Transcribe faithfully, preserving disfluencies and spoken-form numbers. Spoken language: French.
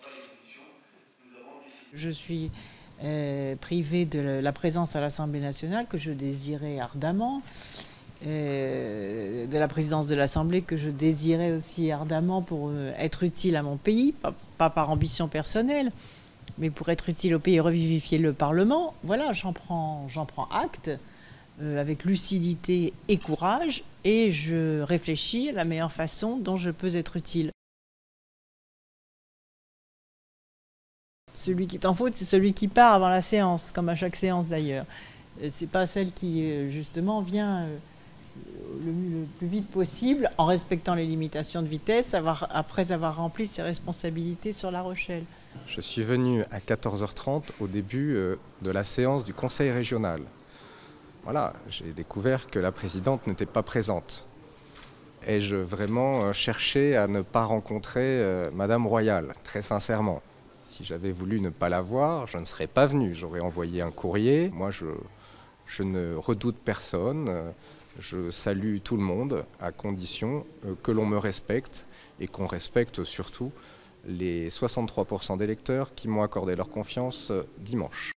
Je suis euh, privée de la présence à l'Assemblée nationale que je désirais ardemment, euh, de la présidence de l'Assemblée que je désirais aussi ardemment pour euh, être utile à mon pays, pas, pas par ambition personnelle, mais pour être utile au pays et revivifier le Parlement. Voilà, j'en prends, j'en prends acte euh, avec lucidité et courage, et je réfléchis à la meilleure façon dont je peux être utile. Celui qui est en faute, c'est celui qui part avant la séance, comme à chaque séance d'ailleurs. C'est pas celle qui, justement, vient le, le plus vite possible, en respectant les limitations de vitesse, avoir, après avoir rempli ses responsabilités sur La Rochelle. Je suis venu à quatorze heures trente au début de la séance du Conseil régional. Voilà, j'ai découvert que la présidente n'était pas présente. Ai-je vraiment cherché à ne pas rencontrer euh, Madame Royal, très sincèrement. Si j'avais voulu ne pas la voir, je ne serais pas venu. J'aurais envoyé un courrier. Moi, je, je ne redoute personne. Je salue tout le monde à condition que l'on me respecte et qu'on respecte surtout les soixante-trois pour cent d'électeurs qui m'ont accordé leur confiance dimanche.